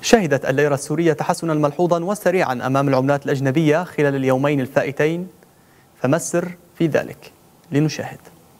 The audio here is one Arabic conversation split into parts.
شهدت الليرة السورية تحسنا ملحوظا وسريعا أمام العملات الأجنبية خلال اليومين الفائتين، فما السر في ذلك؟ لنشاهد.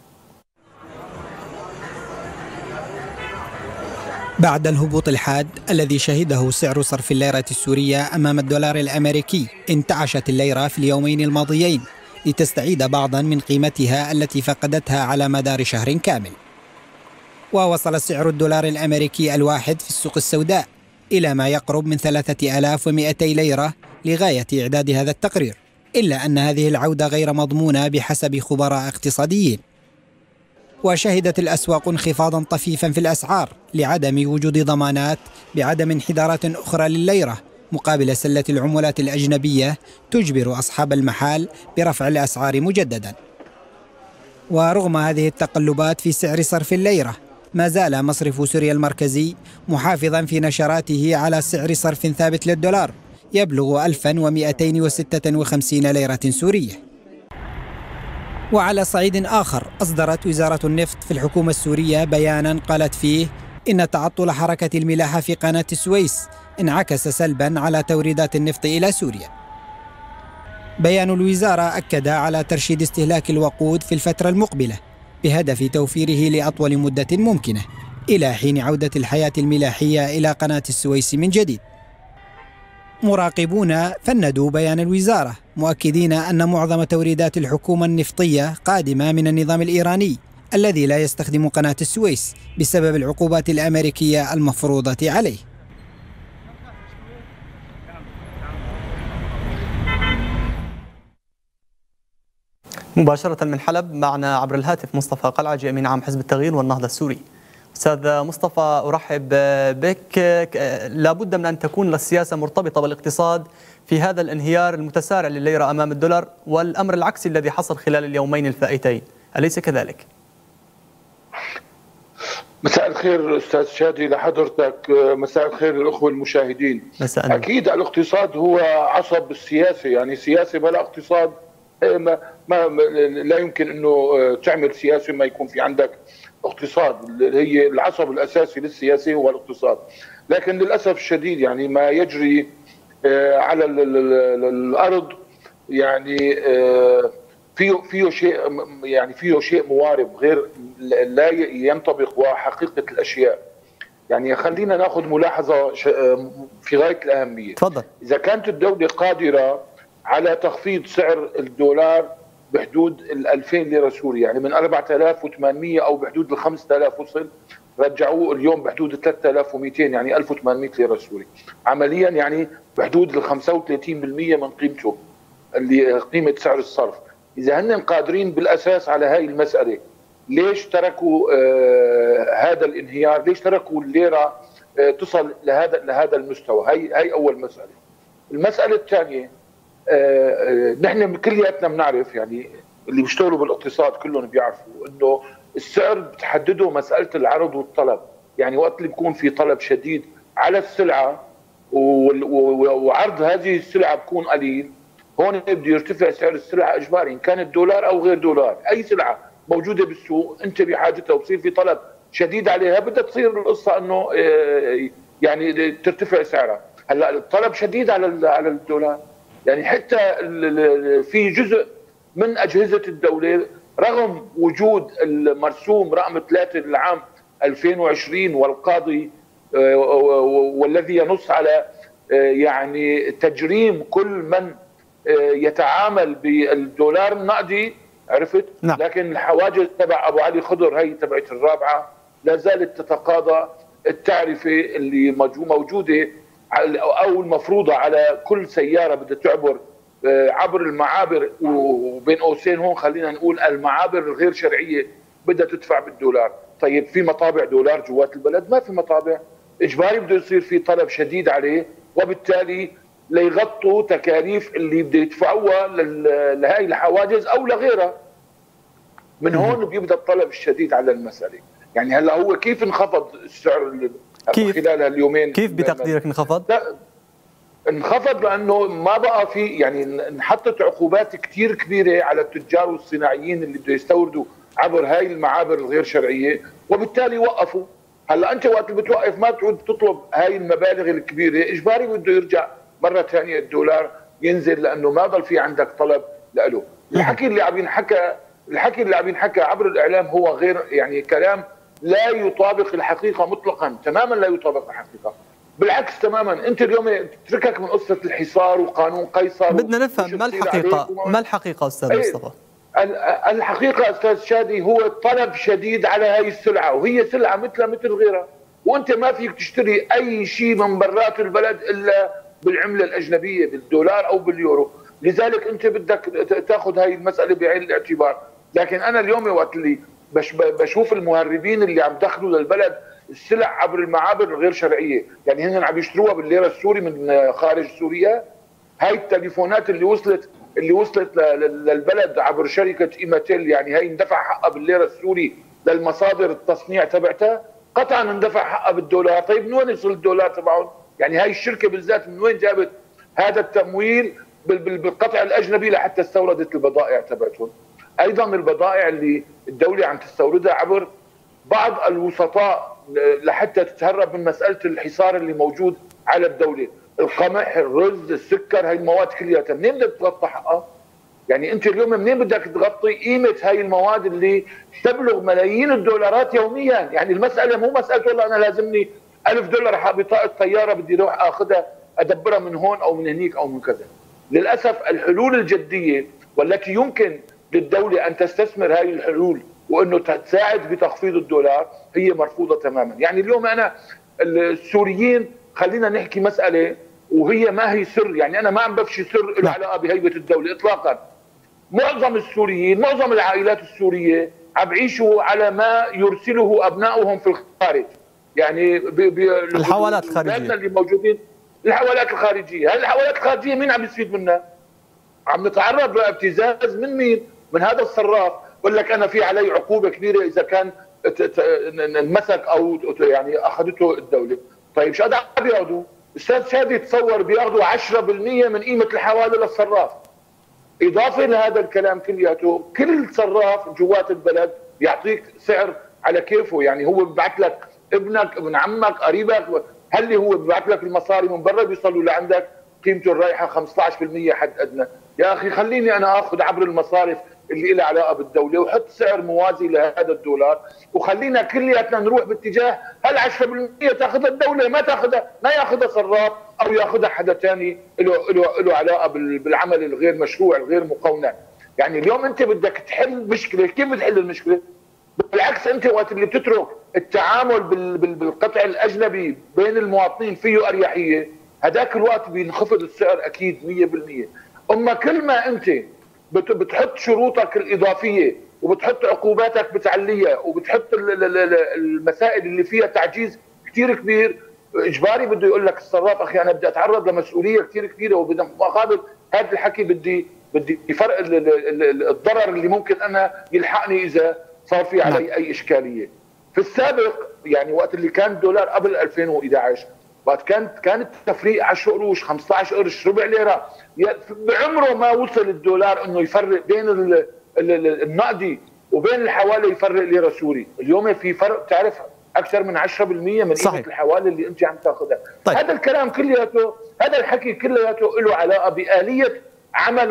بعد الهبوط الحاد الذي شهده سعر صرف الليرة السورية أمام الدولار الأمريكي، انتعشت الليرة في اليومين الماضيين لتستعيد بعضا من قيمتها التي فقدتها على مدار شهر كامل. ووصل سعر الدولار الأمريكي الواحد في السوق السوداء إلى ما يقرب من 3200 ليرة لغاية إعداد هذا التقرير، إلا أن هذه العودة غير مضمونة بحسب خبراء اقتصاديين. وشهدت الأسواق انخفاضا طفيفا في الأسعار لعدم وجود ضمانات بعدم انحدارات أخرى للليرة مقابل سلة العملات الأجنبية تجبر أصحاب المحال برفع الأسعار مجددا. ورغم هذه التقلبات في سعر صرف الليرة، ما زال مصرف سوريا المركزي محافظا في نشراته على سعر صرف ثابت للدولار يبلغ 1256 ليرة سورية. وعلى صعيد آخر، أصدرت وزارة النفط في الحكومة السورية بيانا قالت فيه إن تعطل حركة الملاحة في قناة السويس انعكس سلبا على توريدات النفط إلى سوريا. بيان الوزارة أكد على ترشيد استهلاك الوقود في الفترة المقبلة بهدف توفيره لأطول مدة ممكنة إلى حين عودة الحياة الملاحية إلى قناة السويس من جديد. مراقبون فندوا بيان الوزارة مؤكدين أن معظم توريدات الحكومة النفطية قادمة من النظام الإيراني الذي لا يستخدم قناة السويس بسبب العقوبات الأمريكية المفروضة عليه. مباشرة من حلب معنا عبر الهاتف مصطفى قلعجي أمين عام حزب التغيير والنهضة السوري. أستاذ مصطفى، أرحب بك. لابد من أن تكون السياسة مرتبطة بالاقتصاد في هذا الانهيار المتسارع للليرة أمام الدولار والأمر العكسي الذي حصل خلال اليومين الفائتين، أليس كذلك؟ مساء الخير أستاذ شادي لحضرتك، مساء الخير للأخوة المشاهدين. أكيد الاقتصاد هو عصب السياسة، يعني سياسة بلا اقتصاد لا يمكن أنه تعمل سياسة ما يكون في عندك اقتصاد. هي العصب الأساسي للسياسة هو الاقتصاد، لكن للأسف الشديد يعني ما يجري على الأرض يعني فيه شيء موارب غير لا ينطبق وحقيقة الأشياء. يعني خلينا ناخذ ملاحظة في غاية الأهمية. تفضل. إذا كانت الدولة قادرة على تخفيض سعر الدولار بحدود ال 2000 ليرة سورية، يعني من 4800 أو بحدود ال 5000 وصل، رجعوه اليوم بحدود 3200 يعني 1800 ليرة سوري، عمليا يعني بحدود ال 35% من قيمته اللي قيمة سعر الصرف. إذا هن قادرين بالأساس على هاي المسألة، ليش تركوا هذا الانهيار؟ ليش تركوا الليرة تصل لهذا المستوى؟ هاي أول مسألة. المسألة الثانية، نحن كلياتنا بنعرف، يعني اللي بيشتغلوا بالاقتصاد كلهم بيعرفوا انه السعر بتحدده مسألة العرض والطلب. يعني وقت اللي بيكون في طلب شديد على السلعة وعرض هذه السلعة بيكون قليل، هون بده يرتفع سعر السلعة إجباري، إن كانت دولار أو غير دولار. أي سلعة موجودة بالسوق أنت بحاجتها وبصير في طلب شديد عليها، بدها تصير القصة أنه يعني ترتفع سعرها. هلا الطلب شديد على الدولار، يعني حتى في جزء من أجهزة الدولة رغم وجود المرسوم رقم 3 للعام 2020 والقاضي والذي ينص على يعني تجريم كل من يتعامل بالدولار النقدي، عرفت؟ نعم. لكن الحواجز تبع أبو علي خضر هي تبعت الرابعة لا زالت تتقاضى التعرفة اللي موجودة أو المفروضة على كل سيارة بدها تعبر عبر المعابر، وبين قوسين هون خلينا نقول المعابر الغير شرعية بدها تدفع بالدولار. طيب في مطابع دولار جوات البلد؟ ما في مطابع، إجباري بده يصير في طلب شديد عليه، وبالتالي ليغطوا تكاليف اللي بده يدفعوها لهي الحواجز أو لغيرها. من هون بيبدأ الطلب الشديد على المسألة. يعني هلا هو كيف انخفض السعر خلال اليومين؟ كيف بتقديرك انخفض؟ لا انخفض لانه ما بقى في، يعني انحطت عقوبات كثير كبيره على التجار والصناعيين اللي بده يستوردوا عبر هاي المعابر الغير شرعيه، وبالتالي وقفوا. هلا انت وقت اللي بتوقف ما تعود تطلب هاي المبالغ الكبيره، اجباري بده يرجع مره ثانيه الدولار ينزل، لانه ما ضل في عندك طلب له. الحكي اللي عم ينحكى عبر الاعلام هو غير يعني كلام لا يطابق الحقيقه مطلقا، تماما لا يطابق الحقيقه. بالعكس تماما، انت اليوم تتركك من قصه الحصار وقانون قيصر. بدنا نفهم ما الحقيقه استاذ مصطفى؟ الحقيقه استاذ شادي هو طلب شديد على هاي السلعه، وهي سلعه مثلها مثل غيرها، وانت ما فيك تشتري اي شيء من برات البلد الا بالعمله الاجنبيه، بالدولار او باليورو، لذلك انت بدك تاخذ هاي المساله بعين الاعتبار. لكن انا اليوم وقت اللي بشوف المهربين اللي عم دخلوا للبلد السلع عبر المعابر الغير شرعيه، يعني هن عم يشتروها بالليره السوري من خارج سوريا. هاي التليفونات اللي وصلت للبلد عبر شركه ايماتيل، يعني هاي اندفع حقها بالليره السوري للمصادر التصنيع تبعتها، قطعا اندفع حقها بالدولار. طيب من وين يصل الدولار تبعهم؟ يعني هاي الشركه بالذات من وين جابت هذا التمويل بالقطع الاجنبي لحتى استوردت البضائع تبعتهم؟ ايضا البضائع اللي الدوله عم تستوردها عبر بعض الوسطاء لحتى تتهرب من مساله الحصار اللي موجود على الدوله، القمح، الرز، السكر، هاي المواد كلها منين بدك تغطي حقها؟ يعني انت اليوم منين بدك تغطي قيمه هاي المواد اللي تبلغ ملايين الدولارات يوميا؟ يعني المساله مو مساله والله انا لازمني $1000 حق بطاقه طياره بدي اروح اخذها ادبرها من هون او من هنيك او من كذا. للاسف الحلول الجديه والتي يمكن للدوله ان تستثمر هاي الحلول وانه تساعد بتخفيض الدولار هي مرفوضه تماما. يعني اليوم انا السوريين، خلينا نحكي مساله وهي ما هي سر، يعني انا ما عم بفشي سر له علاقه بهيبه الدوله اطلاقا. معظم السوريين، معظم العائلات السوريه عم يعيشوا على ما يرسله ابنائهم في الخارج، يعني الحوالات الخارجيه اللي موجودين، الحوالات الخارجيه. هل الحوالات الخارجيه مين عم يستفيد منها؟ عم نتعرض لابتزاز من مين؟ من هذا الصراف. بقول لك انا في علي عقوبه كبيره اذا كان انمسك او يعني اخذته الدوله. طيب شو قد عم بياخذوا؟ استاذ شادي تصور بياخذوا 10% من قيمه الحواله للصراف. اضافه لهذا الكلام كلياته، كل صراف جوات البلد بيعطيك سعر على كيفه، يعني هو ببعث لك ابنك، ابن عمك، قريبك، هل هو ببعث لك المصاري من برا بيصلوا لعندك قيمته الرايحه 15% حد ادنى. يا اخي خليني انا اخذ عبر المصارف اللي لها علاقه بالدوله وحط سعر موازي لهذا الدولار، وخلينا كلياتنا نروح باتجاه هل 10% تاخذها الدوله، ما تاخذها، ما ياخذها صراف او ياخذها حدا ثاني له علاقه بالعمل الغير مشروع الغير مقنن. يعني اليوم انت بدك تحل مشكله، كيف بتحل المشكله؟ بالعكس انت وقت اللي بتترك التعامل بالقطع الاجنبي بين المواطنين فيه اريحيه، هذاك الوقت بينخفض السعر اكيد 100%. اما كل ما انت بتحط شروطك الاضافيه وبتحط عقوباتك بتعليها وبتحط المسائل اللي فيها تعجيز كثير كبير، اجباري بده يقول لك الصراف اخي انا بدي اتعرض لمسؤوليه كثير كبيره، وبمقابل هذا الحكي بدي فرق الضرر اللي ممكن انا يلحقني اذا صار في علي اي اشكاليه. في السابق يعني وقت اللي كان الدولار قبل 2011 وقت كان التفريق 10 قروش 15 قرش ربع ليره، بعمره ما وصل الدولار انه يفرق بين النقدي وبين الحواله يفرق ليره سوري. اليوم في فرق تعرف اكثر من 10% من قيمه الحواله اللي انت عم تاخذها. طيب. هذا الكلام كلياته، هذا الحكي كلياته له علاقه باليه عمل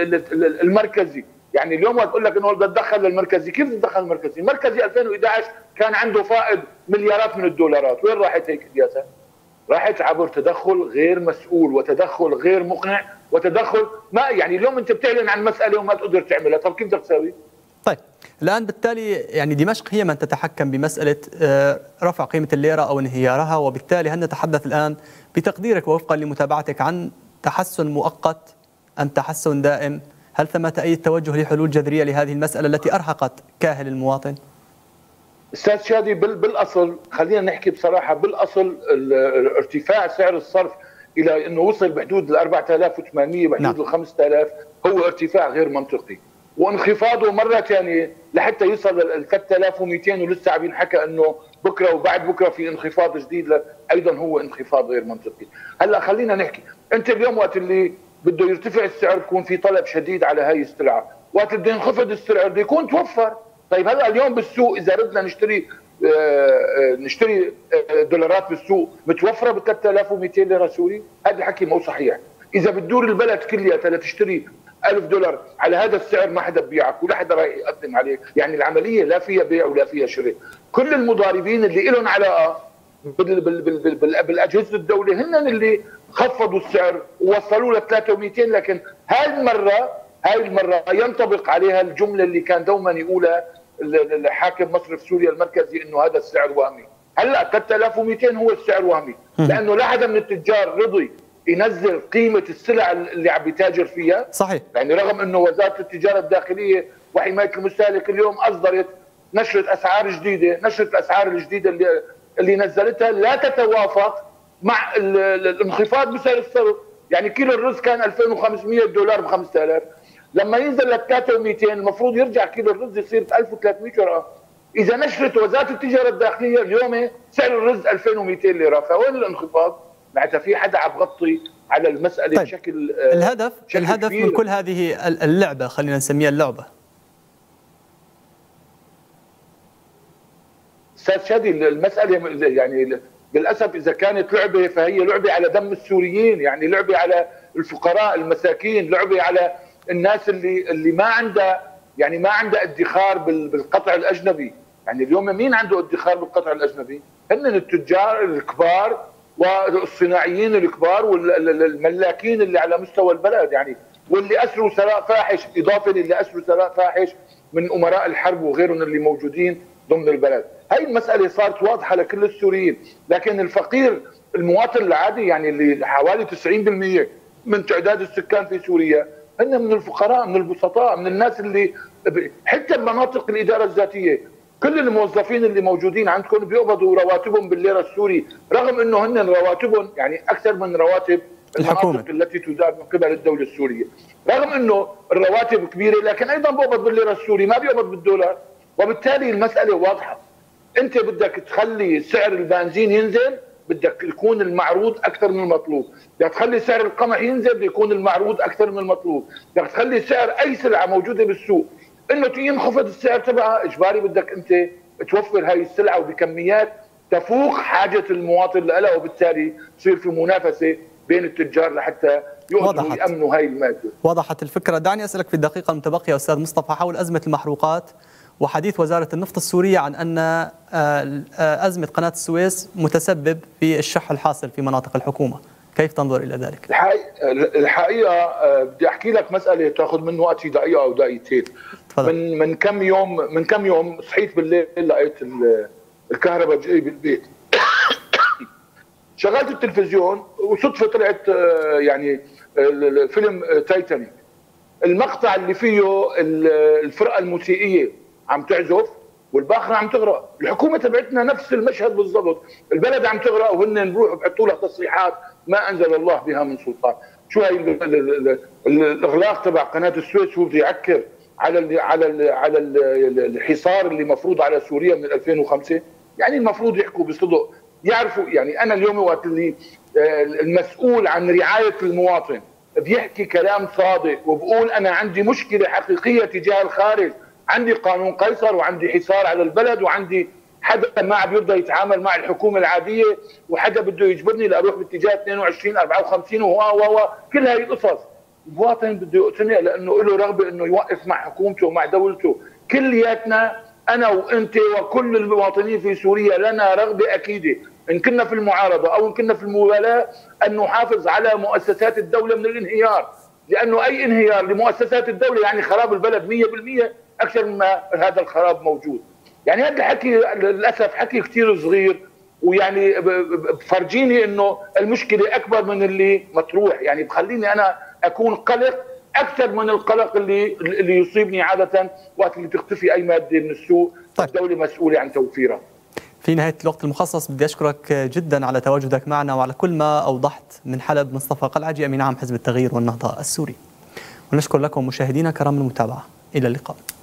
المركزي. يعني اليوم بقول لك انه بدك تدخل للمركزي، كيف تدخل المركزي؟ المركزي 2011 كان عنده فائض مليارات من الدولارات، وين راحت هيك السياسه؟ راحت عبر تدخل غير مسؤول وتدخل غير مقنع وتدخل ما يعني اليوم انت بتعلن عن مساله وما تقدر تعملها، طب كيف بدك تساوي؟ طيب الان بالتالي يعني دمشق هي من تتحكم بمساله رفع قيمه الليره او انهيارها، وبالتالي هل نتحدث الان بتقديرك ووفقا لمتابعتك عن تحسن مؤقت ام تحسن دائم؟ هل ثمة اي توجه لحلول جذريه لهذه المساله التي ارهقت كاهل المواطن؟ استاذ شادي بالاصل خلينا نحكي بصراحه، بالاصل ارتفاع سعر الصرف الى انه وصل بحدود ال 4800 بحدود ال 5000 هو ارتفاع غير منطقي، وانخفاضه مره ثانيه لحتى يوصل ل 3200 ولسه عم ينحكى انه بكره وبعد بكره في انخفاض جديد ايضا هو انخفاض غير منطقي. هلا خلينا نحكي، انت اليوم وقت اللي بده يرتفع السعر بكون في طلب شديد على هاي السلعه، وقت بده ينخفض السعر بده يكون توفر. طيب هلا اليوم بالسوق اذا بدنا نشتري نشتري دولارات بالسوق متوفره ب 3200 ليره سوري، هذا الحكي مو صحيح. اذا بتدور البلد كلها لتشتري $1000 على هذا السعر ما حدا بيعك ولا حدا رايح يقدم عليك، يعني العمليه لا فيها بيع ولا فيها شراء. كل المضاربين اللي لهم علاقه بالاجهزه الدوله هن اللي خفضوا السعر ووصلوا ل 3200، لكن هاي المره ينطبق عليها الجمله اللي كان دوما يقولها الحاكم مصرف سوريا المركزي انه هذا السعر وهمي. هلا 3200 هو السعر وهمي، لانه لا حدا من التجار رضي ينزل قيمه السلع اللي عم بيتاجر فيها. صحيح. يعني رغم انه وزاره التجاره الداخليه وحمايه المستهلك اليوم اصدرت نشره اسعار جديده، نشره الاسعار الجديده اللي نزلتها لا تتوافق مع الانخفاض بسعر الصرف. يعني كيلو الرز كان $2500 ب 5000، لما ينزل ل 3200 المفروض يرجع كيلو الرز يصير 1300 ورقه. اذا نشرت وزاره التجاره الداخليه اليوم سعر الرز 2200 ليره، فوين الانخفاض؟ معناتها في حدا عم بغطي على المساله. طيب. بشكل الهدف من كل هذه اللعبه، خلينا نسميها اللعبه، استاذ شادي، المساله يعني للاسف اذا كانت لعبه فهي لعبه على دم السوريين، يعني لعبه على الفقراء المساكين، لعبه على الناس اللي ما عندها ادخار بالقطع الاجنبي. يعني اليوم مين عنده ادخار بالقطع الاجنبي؟ هن التجار الكبار والصناعيين الكبار والملاكين اللي على مستوى البلد، يعني واللي اسروا ثراء فاحش، اضافه للي اسروا ثراء فاحش من امراء الحرب وغيرهم اللي موجودين ضمن البلد. هاي المساله صارت واضحه لكل السوريين، لكن الفقير المواطن العادي، يعني اللي حوالي 90% من تعداد السكان في سوريا هن من الفقراء، من البسطاء، من الناس اللي حتى بمناطق الاداره الذاتيه كل الموظفين اللي موجودين عندكم بيقبضوا رواتبهم بالليره السوري، رغم انه هن رواتبهم يعني اكثر من رواتب المناطق التي تدار من قبل الدوله السوريه. رغم انه الرواتب كبيره لكن ايضا بيقبض بالليره السوري، ما بيقبض بالدولار. وبالتالي المساله واضحه، انت بدك تخلي سعر البنزين ينزل، بدك يكون المعروض اكثر من المطلوب، بدك تخلي سعر القمح ينزل، بده يكون المعروض اكثر من المطلوب، بدك تخلي سعر اي سلعه موجوده بالسوق انه ينخفض السعر تبعها، اجباري بدك انت توفر هاي السلعه وبكميات تفوق حاجه المواطن لها، وبالتالي يصير في منافسه بين التجار لحتى يقدروا يامنوا هاي الماده. وضحت الفكره. دعني اسالك في الدقيقه المتبقيه استاذ مصطفى حول ازمه المحروقات وحديث وزاره النفط السوريه عن ان ازمه قناه السويس متسبب في الشح الحاصل في مناطق الحكومه، كيف تنظر الى ذلك؟ الحقيقه بدي احكي لك مساله تاخذ من وقتي دقيقه او دقيقتين. من كم يوم صحيت بالليل لقيت الكهرباء جاي بالبيت. شغلت التلفزيون وصدفه طلعت يعني فيلم تايتانيك، المقطع اللي فيه الفرقه الموسيقيه عم تعزف والباخره عم تغرق. الحكومه تبعتنا نفس المشهد بالضبط، البلد عم تغرق وهن بروحوا بحطوا لها تصريحات ما انزل الله بها من سلطان. شو هي الاغلاق تبع قناه السويس هو بده يعكر على الحصار اللي مفروض على سوريا من 2005. يعني المفروض يحكوا بصدق، يعرفوا. يعني انا اليوم وقت اللي المسؤول عن رعايه المواطن بيحكي كلام صادق وبقول انا عندي مشكله حقيقيه تجاه الخارج، عندي قانون قيصر وعندي حصار على البلد وعندي حدا ما عم يرضى يتعامل مع الحكومه العاديه وحدا بده يجبرني لاروح باتجاه 22 54 وهو كل هاي القصص. المواطن بده يقتنع لانه له رغبه انه يوقف مع حكومته ومع دولته. كلياتنا انا وانت وكل المواطنين في سوريا لنا رغبه اكيده ان كنا في المعارضه او ان كنا في الموالاه ان نحافظ على مؤسسات الدوله من الانهيار، لانه اي انهيار لمؤسسات الدوله يعني خراب البلد 100% اكثر مما هذا الخراب موجود. يعني هذا الحكي للاسف حكي كثير صغير، ويعني بفرجيني انه المشكله اكبر من اللي مطروح. يعني بخليني انا اكون قلق اكثر من القلق اللي يصيبني عاده وقت اللي تختفي اي ماده من السوق. طيب. الدوله مسؤوله عن توفيرها. في نهايه الوقت المخصص بدي اشكرك جدا على تواجدك معنا وعلى كل ما اوضحت. من حلب مصطفى قلعجي امين عام حزب التغيير والنهضه السوري. ونشكر لكم مشاهدينا كرام المتابعه. الى اللقاء.